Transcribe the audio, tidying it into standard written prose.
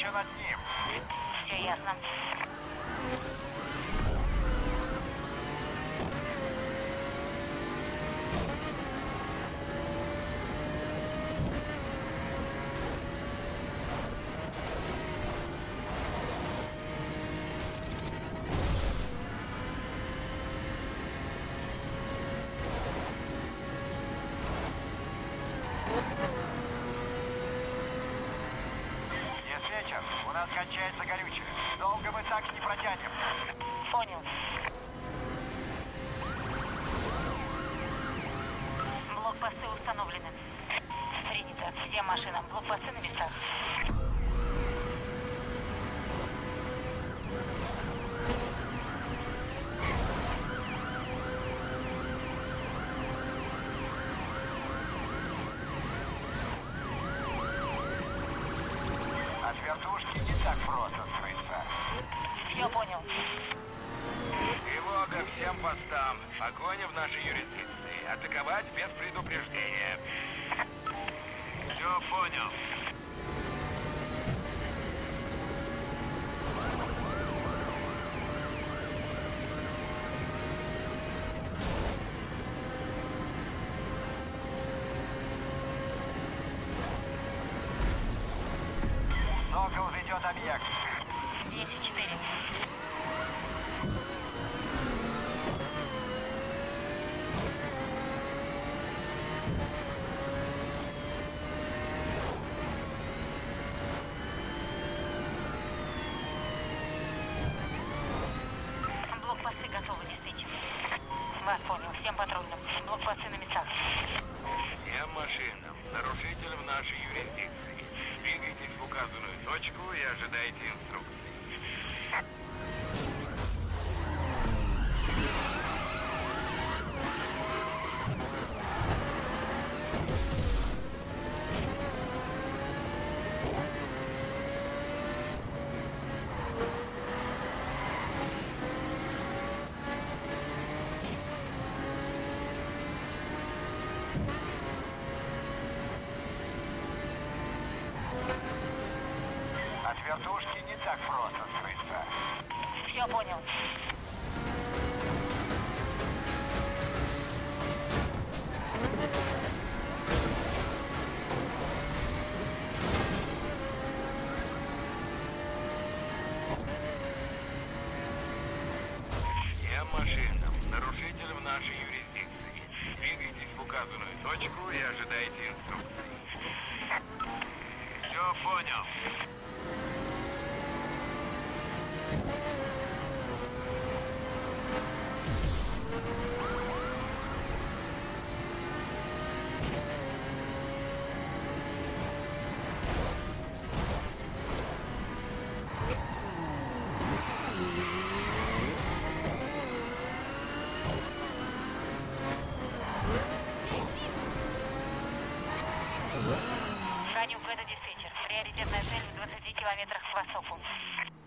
еще над ним. Все ясно. Диспетчер, у нас кончается горючее. Долго мы так не протянем. Понял. Блокпосты установлены. Принято. Всем машинам. Блокпосты на местах. От вертушки не так просто смыться. Все понял. Тревога всем постам. Погоня в нашей юрисдикции. Атаковать без предупреждения. Все понял. Сокол ведет объект. 10-4. Блокпосты готовы, диспетчер. Вас понял. Всем патрульным. Блокпосты на местах. Всем машинам. Нарушитель в нашей юрисдикции. Двигайтесь в указанную точку и ожидайте инструкций. От вертушки не так просто смыться. Все понял. Всем машинам. Нарушитель в нашей юрисдикции. Двигайтесь в указанную точку и ожидайте инструкций. Все понял. Ранюк, это диспетчер. Приоритетная цель в 20 километрах к востоку.